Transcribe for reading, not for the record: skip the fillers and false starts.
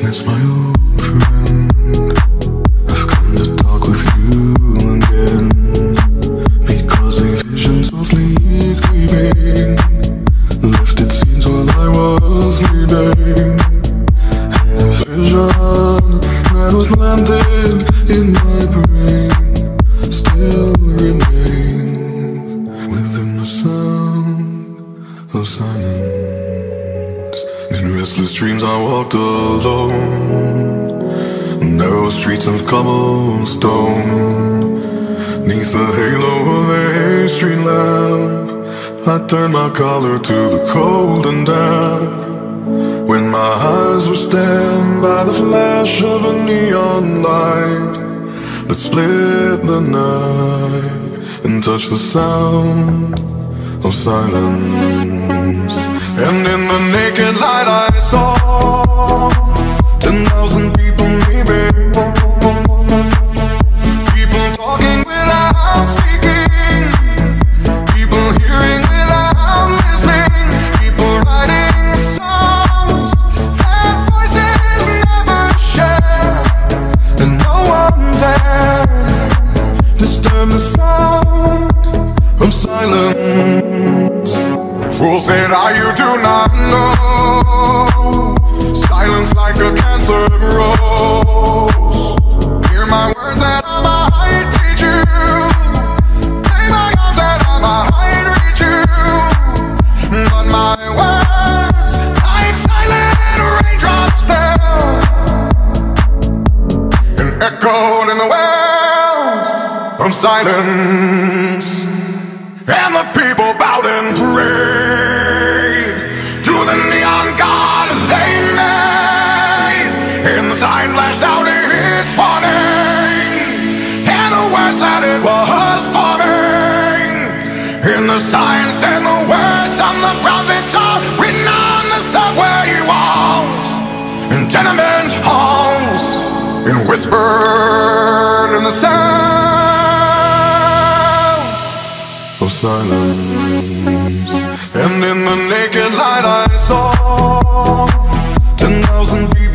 miss my old friend. I've come to talk with you again, because a vision softly creeping lifted scenes while I was sleeping. And the vision that was planted in my brain still remains within the sound of silence. In restless dreams I walked alone, narrow streets of cobblestone. Neath the halo of a street lamp, I turned my collar to the cold and damp. When my eyes were stabbed by the flash of a neon light that split the night and touched the sound of silence. And in the naked light I saw 10,000 people maybe, people talking without speaking, people hearing without listening, people writing songs that voices never share, and no one dared disturb the sound of silence. Fool said you do not know, silence like a cancer grows. Hear my words that I might teach you, play my arms that I might reach you, but my words like silent raindrops fell and echoed in the wells of silence. And the people bowed and prayed to the neon god they made, and the sign flashed out its warning, and the words that it was forming. And the sign said the words of the prophets are written on the subway walls and tenement halls, and whispered in the sound of silence. And in the naked light I saw 10,000 people